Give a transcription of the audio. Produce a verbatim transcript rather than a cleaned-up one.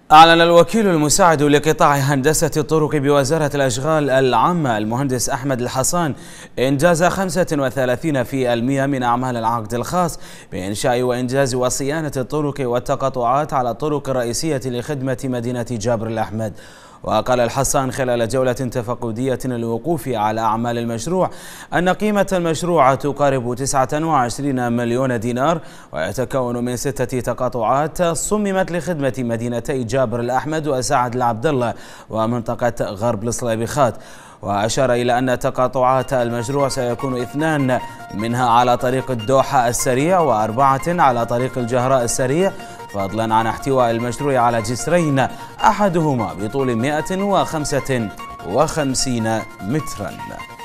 أعلن الوكيل المساعد لقطاع هندسة الطرق بوزارة الأشغال العامة المهندس أحمد الحصان إنجاز خمسة وثلاثين بالمئة من أعمال العقد الخاص بإنشاء وإنجاز وصيانة الطرق والتقاطعات على الطرق الرئيسية لخدمة مدينة جابر الأحمد. وقال الحصان خلال جولة تفقدية للوقوف على أعمال المشروع أن قيمة المشروع تقارب تسعة وعشرين مليون دينار، ويتكون من ستة تقاطعات صممت لخدمة مدينتي جابر الأحمد وسعد العبد الله ومنطقة غرب الصليبيخات. وأشار إلى أن تقاطعات المشروع سيكون اثنان منها على طريق الدوحة السريع وأربعة على طريق الجهراء السريع، فضلا عن احتواء المشروع على جسرين أحدهما بطول مئة وخمسة وخمسين مترا.